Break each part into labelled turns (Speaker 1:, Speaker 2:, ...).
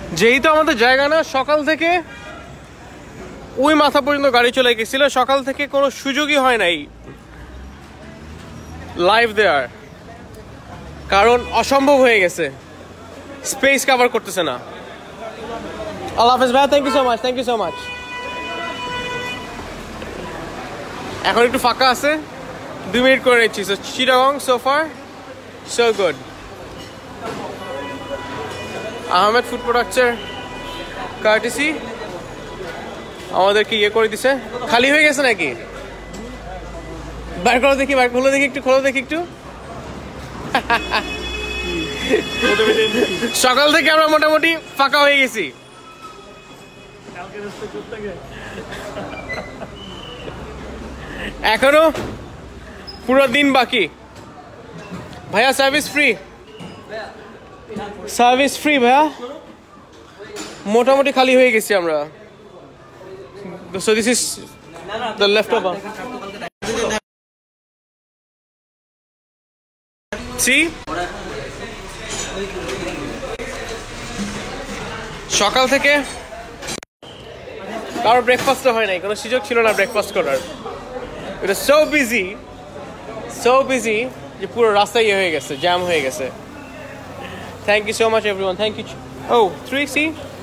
Speaker 1: যেহেতু আমাদের জায়গা না, সকাল থেকে ওই মাথা পর্যন্ত গাড়ি চলে গেছিল, সকাল থেকে কোনো সুযোগই হয় নাই লাইভ দেওয়ার, কারণ অসম্ভব হয়ে গেছে, স্পেস কভার করতেছে না। আল্লাহ হাফেজ ভাই, thank you so much, thank you so much. এখন একটু ফাঁকা আছে, 2 মিনিট করে নিচ্ছি। So Chittagong so far so good. Ahmed food প্রোডাক্টসের কার্টিসি আমাদেরকে ইয়ে করে দিছে। খালি হয়ে গেছে নাকি? বার করো দেখি, বার খোলো দেখি একটু, খোলো দেখি একটু। সকাল থেকে আমরা মোটামুটি ফাঁকা হয়ে গেছি। এখনো পুরো দিন বাকি। ভাইয়া সার্ভিস ফ্রি, সার্ভিস ফ্রি ভাইয়া। মোটামুটি খালি হয়ে গেছি আমরা। So this is the leftover. See? সকাল থেকে কারো ব্রেকফাস্টও হয় নাই, কোনো সুযোগ ছিল না ব্রেকফাস্ট করার। এটা সো বিজি যে পুরো রাস্তা ইয়ে হয়ে গেছে, জ্যাম হয়ে গেছে। Thank you so much everyone, thank you. ও 3C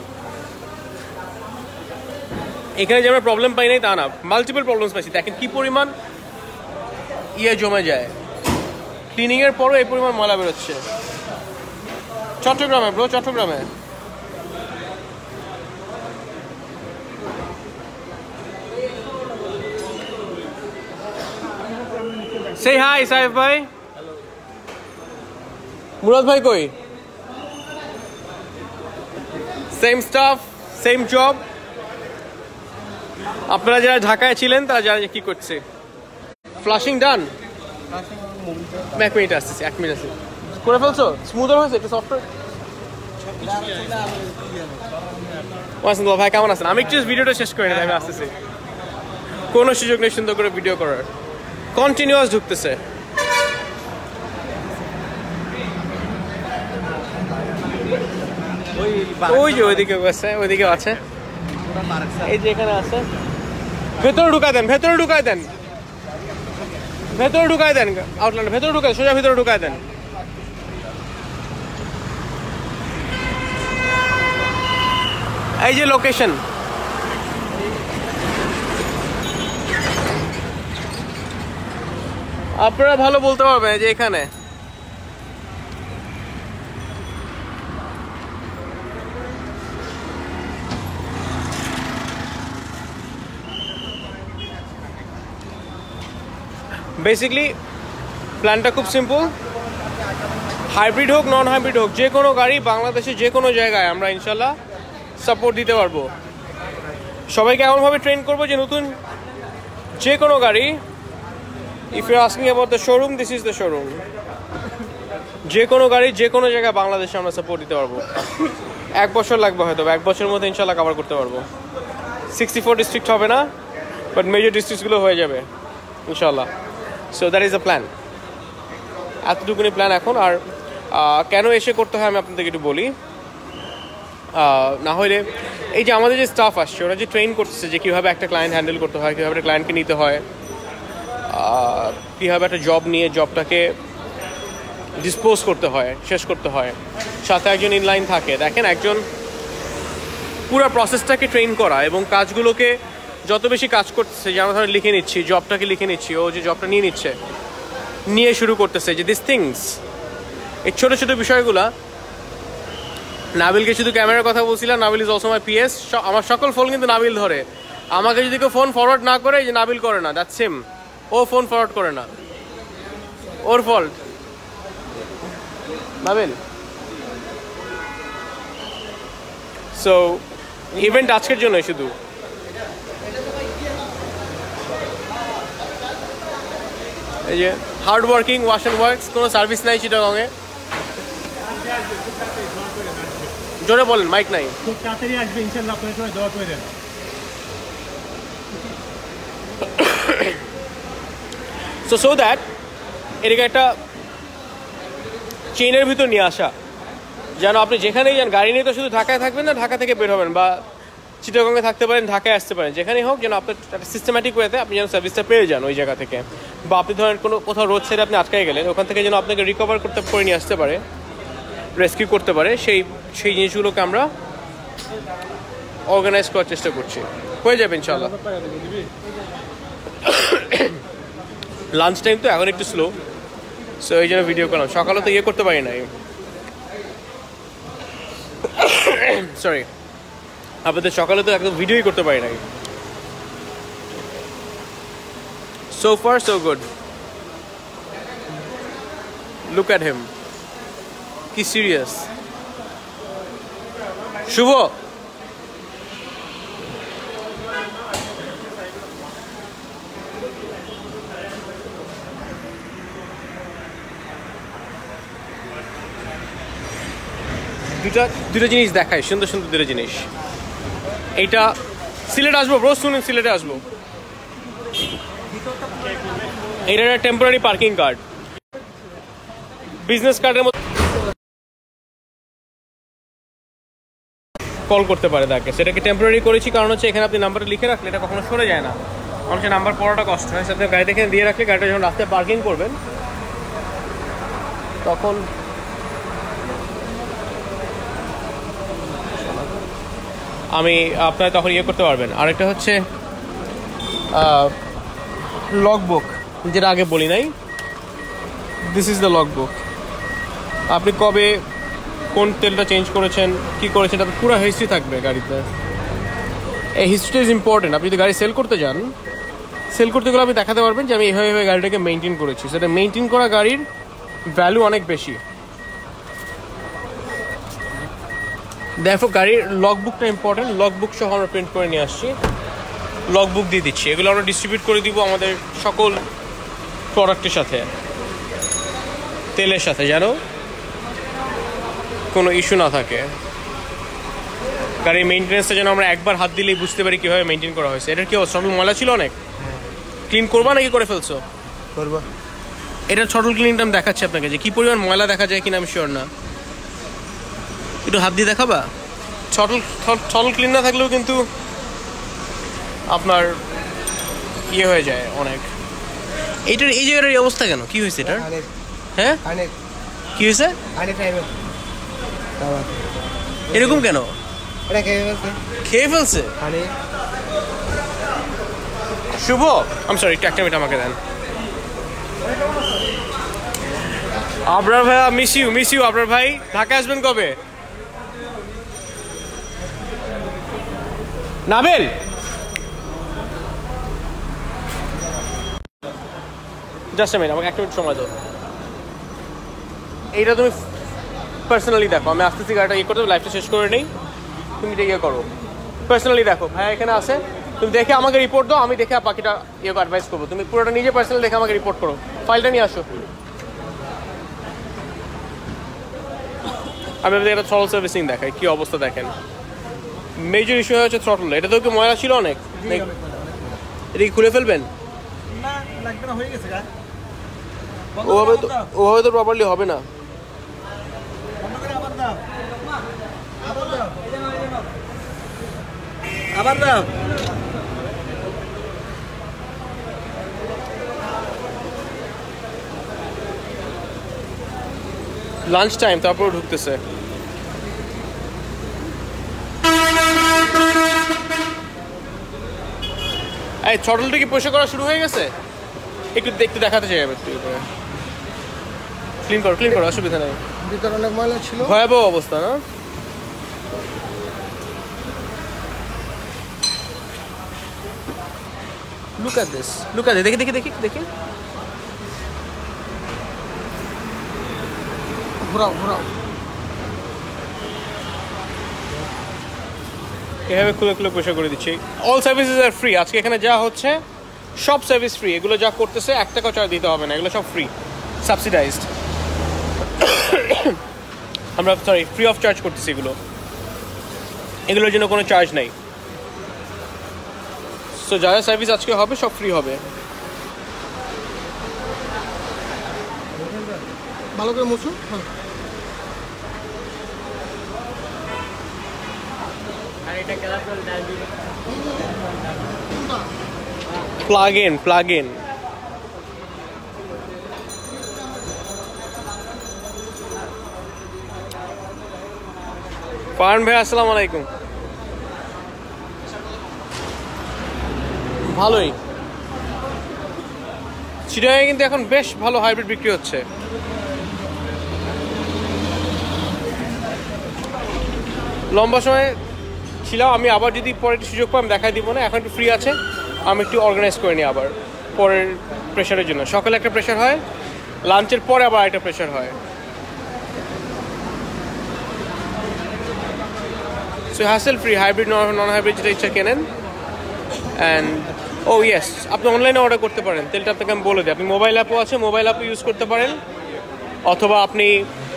Speaker 1: এখানে যে আমরা প্রবলেম পাই নাই তা না, মাল্টিপল প্রবলেমস পাইছি। দেখেন কি পরিমাণ ইয়ে জমে যায়, ক্লিনিং এর পরও এই পরিমাণ ময়লা বেরোচ্ছে। চট্টগ্রামে ব্রো, চট্টগ্রামে। Say hi, সাইফ ভাই। মুরাদ ভাই কই? Same staff, same job. আপনারা যারা ঢাকায় ছিলেন তারা জানেন কি করছে। ফ্লাশিং ডান, 1 মিনিট আসতেছি, 1 মিনিট আছে। করে ফেলছো? স্মুদার হয়েছে একটু, সফটওয়্যার। ওয়াসিম ভাই কেমন আছেন? আমি একটু ভিডিওটা শেষ করে নিই, আমি আসতেছি। কোনো সুযোগ নেই সুন্দর করে ভিডিও করার, কন্টিনিউয়াস ঢুকতেছে। ওই যে ওইদিকে আছে, ওইদিকে আছে, এই যে এখানে আছে। ভেতরে ঢুকায় দেন, ভেতরে ঢুকায় দেন, ভেতরে ঢুকায় দেন, আউটল্যান্ড ভেতরে ঢুকায়, সোজা ভেতরে ঢুকায় দেন। এই যে লোকেশন, আপনারা ভালো বলতে পারবেন যে এখানে বেসিকলি প্ল্যানটা খুব সিম্পল। হাইব্রিড হোক নন হাইব্রিড হোক, যে কোনো গাড়ি বাংলাদেশে যে কোনো জায়গায় আমরা ইনশাল্লাহ সাপোর্ট দিতে পারবো। সবাইকে এমনভাবে ট্রেন করবো যে নতুন যে কোনো গাড়ি, if you asking about the showroom, this is the showroom. যে কোনো গাড়ি যে কোনো জায়গায় বাংলাদেশে আমরা সাপোর্ট দিতে পারবো। 1 বছর লাগবে হয়তো, 1 বছরের মধ্যে ইনশাল্লাহ কভার করতে পারবো। 64 ডিস্ট্রিক্ট হবে না, বাট মেজর ডিস্ট্রিক্টগুলো হয়ে যাবে ইনশাল্লাহ। So that is the plan, এতটুকুনি প্ল্যান এখন। আর কেন এসে করতে হয় আমি আপনাদেরকে একটু বলি। না হলে এই যে আমাদের যে স্টাফ আসছে, ওরা যে ট্রেন করতেছে যে কীভাবে একটা ক্লায়েন্ট হ্যান্ডেল করতে হয়, কীভাবে একটা ক্লায়েন্টকে নিতে হয়, কীভাবে একটা জব নিয়ে জবটাকে ডিসপোজ করতে হয়, শেষ করতে হয়, সাথে একজন ইনলাইন থাকে। দেখেন, একজন পুরো প্রসেসটাকে ট্রেন করা এবং কাজগুলোকে যত বেশি কাজ করতেছে, যে আমরা ধরেন লিখে নিচ্ছি, জবটাকে লিখে নিচ্ছি, ও যে জবটা নিয়ে নিচ্ছে, নিয়ে শুরু করতেছে যে দিস থিংস, এই ছোটো ছোটো বিষয়গুলা। নাবিলকে শুধু ক্যামেরার কথা বলছিলাম, Nabil is also my PS. আমার সকল ফোন কিন্তু নাবিল ধরে। আমাকে যদি কেউ ফোন ফরওয়ার্ড না করে, যে নাবিল করে না, দ্যাটস হিম। ও ফোন ফরওয়ার্ড করে না, ওর ফল্ট। নাবিল, সো ইভেন্ট আজকের জন্য শুধু। এই যে hard working wash and works, কোনো সার্ভিস নাই চিটাগংয়ে। জোরে বলেন, মাইক নাই।
Speaker 2: খুব তাড়াতাড়ি আসবে ইনশাআল্লাহ, আপনারা সবাই দোয়া করে দেন।
Speaker 1: সো দ্যাট এটাকে একটা চেইনের ভিতর নিয়ে আসা, যেন আপনি যেখানেই যান, গাড়ি নিয়ে তো শুধু ঢাকায় থাকবেন না, ঢাকা থেকে বের হবেন বা চিটাগংয়ে থাকতে পারেন, ঢাকায় আসতে পারেন, যেখানেই হোক যেন আপনার একটা সিস্টেম্যাটিক ওয়েতে আপনি যেন সার্ভিসটা পেয়ে যান ওই জায়গা থেকে। বা আপনি ধরেন কোনো কোথাও রোড সাইডে আপনি আটকায় গেলেন, ওখান থেকে যেন আপনাকে রিকভার করে নিয়ে আসতে পারে, রেস্কিউ করতে পারে, সেই জিনিসগুলোকে আমরা অর্গানাইজ করার চেষ্টা করছি। হয়ে যাবে ইনশাল্লাহ। লাঞ্চ টাইম তো এখন একটু স্লো, সো এই জন্য ভিডিও করলাম। সকালে তো করতে পারি নাই, সরি, আপনাদের সকালে তো একদম ভিডিওই করতে পারি নাই। So far so good, look at him, কি সিরিয়াস। শুভ, দুটো জিনিস দেখায়, সুন্দর সুন্দর দুটো জিনিস। এইটা সিলেটে আসবো ব্রো, শুনুন সিলেটে আসবো। এটা একটা টেম্পোরারি পার্কিং কার্ড, বিজনেস কার্ডের মধ্যে কল করতে পারে তাকে। সেটাকে টেম্পোরারি করেছি কারণ হচ্ছে এখানে আপনি নাম্বারটা লিখে রাখলে এটা কখনো সরে যায় না, মানুষের নাম্বার পড়াটা কষ্ট হয়। সাথে গাড়িটা এখানে দিয়ে রাখলে গাড়িটা যখন রাস্তায় পার্কিং করবেন তখন আমি আপনার তখন করতে পারবেন। আরেকটা হচ্ছে লগ বুক, যেটা আগে বলি নাই, this is the log book. আপনি কবে কোন তেলটা চেঞ্জ করেছেন, কি করেছেন, এটা পুরো হিস্ট্রি থাকবে গাড়িতে। এই হিস্ট্রিটা ইজ ইম্পর্টেন্ট। আপনি যদি গাড়ি সেল করতে যান, সেল করতে গেলে আপনি দেখাতে পারবেন যে আমি এইভাবে গাড়িটাকে মেনটেন করেছি। সেটা মেনটেন করা গাড়ির ভ্যালু অনেক বেশি। দেখো গাড়ির লগ বুকটা ইম্পর্টেন্ট। লগ বুক সহ আমরা প্রিন্ট করে নিয়ে আসছি, লগ বুক দিয়ে দিচ্ছি। এগুলো আমরা ডিস্ট্রিবিউট করে দিব আমাদের সকল প্রোডাক্টের সাথে, তেলের সাথে, যেন কোনো ইস্যু না থাকে। গাড়ির মেনটেন্যান্সটা যেন আমরা একবার হাত দিলেই বুঝতে পারি কীভাবে মেনটেন করা হয়েছে। এটার কি অবস্থা? ময়লা ছিল অনেক, ক্লিন করবা নাকি করে ফেলছো?
Speaker 3: করবো।
Speaker 1: এটার ছটল ক্লিনটা আমি দেখাচ্ছি আপনাকে যে কী পরিমাণ ময়লা দেখা যায় কিনা, আমি শিওর না। একটু হাত দিয়ে দেখাবা? ছটল ক্লিন না থাকলেও কিন্তু আপনার হয়ে যায় অনেক। এইটার এই জায়গাটার এই অবস্থা কেন? কি হয়েছে এটার? হ্যাঁ, কি হয়েছে এরকম কেন? খেয়ে ফেলছে শুভ? আমি সরি, একটা মিনিট আমাকে দেন। আবরার ভাই, মিস ইউ আবরার ভাই। ঢাকা আসবেন কবে? নাবেল, জাস্ট মিনিট, আমাকে একটা মিনিট সময় দাও। এইটা তুমি পার্সোনালি দেখো, আমি আসতেছি গাড়িটা করতে, লাইফটা শেষ করে নেই, তুমি এটা করো পার্সোনালি। দেখো ভাই এখানে আছে, তুমি দেখে আমাকে রিপোর্ট দাও, আমি দেখে বাকিটা অ্যাডভাইস করবো। তুমি পুরোটা নিজে পার্সোনালি দেখে আমাকে রিপোর্ট করো। ফাইলটা নিয়ে আসো। আমি আপনাদের একটা থ্রটল সার্ভিসিং দেখাই, কি অবস্থা দেখেন। মেজর ইস্যু হচ্ছে থ্রটল। এটা তো কি ময়লা ছিল অনেক, এটা কি খুলে ফেলবেন? ওভাবে তো প্রপারলি হবে না।
Speaker 3: আবার দাও।
Speaker 1: লাঞ্চ টাইম, তারপর ঢুকতেছে। এই থ্রটলটা কি পরিষ্কার করা শুরু হয়ে গেছে? একটু দেখতে দেখাতে চাই, একটু ক্লিন করো, অসুবিধা নেই।
Speaker 3: ভিতরে অনেক ময়লা ছিল,
Speaker 1: ভয়াবহ অবস্থা না? লুক এট দিস, দেখি।
Speaker 3: ঘোরাও।
Speaker 1: এভাবে খুলে পরিষ্কার করে দিচ্ছি। অল সার্ভিসেস আর ফ্রি। আজকে এখানে যা হচ্ছে সব সার্ভিস ফ্রি। এগুলো যা করতেছে 1 টাকা চার্জ দিতে হবে না, এগুলো সব ফ্রি, সাবসিডাইজড। আমরা ফ্রি অফ চার্জ করতেছি এগুলোর জন্য কোনো চার্জ নাই। সো যা যা সার্ভিস আজকে হবে সব ফ্রি হবে।
Speaker 3: ভালো করে মুছো।
Speaker 1: প্লাগ ইন ফারহান ভাই, আসসালামু আলাইকুম। ভালোই, চিটাগাংয়ে কিন্তু এখন বেশ ভালো হাইব্রিড বিক্রি হচ্ছে। লম্বা সময় ছিলাম আমি, আবার যদি পরে একটু সুযোগ পাই আমি দেখাই দিব না, এখন একটু ফ্রি আছে, আমি একটু অর্গানাইজ করে নিই আবার পরের প্রেশারের জন্য। সকালে একটা প্রেশার হয়, লাঞ্চের পরে আবার একটা প্রেশার হয়। So hassle free, hybrid non hybrid যেটা ইচ্ছা কেনেন। অ্যান্ড ও ইয়েস, আপনি অনলাইনে অর্ডার করতে পারেন, তেলটা আপনাকে আমি বলে দিই। আপনি মোবাইল অ্যাপও আছে, মোবাইল অ্যাপও ইউজ করতে পারেন, অথবা আপনি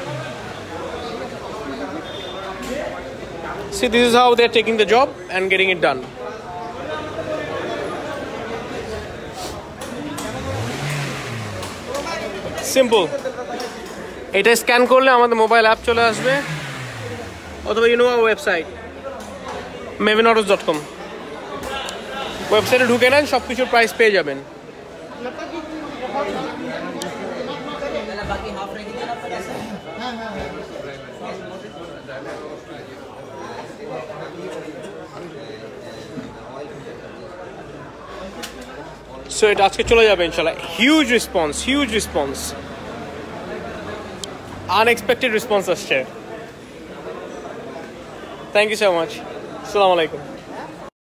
Speaker 1: see this is how they are taking the job and getting it done. Simple, এটা স্ক্যান করলে আমাদের মোবাইল অ্যাপ চলে আসবে, অথবা ইউনো ওয়েবসাইট mavenautos.com, ওয়েবসাইটে ঢুকে নেন, সব কিছুর প্রাইস পেয়ে যাবেন। সো এটা আজকে চলে যাবে ইনশাল্লাহ। হিউজ রেসপন্স, আনএক্সপেক্টেড রেসপন্স আসছে। থ্যাংক ইউ সো মাচ, আসসালামু আলাইকুম।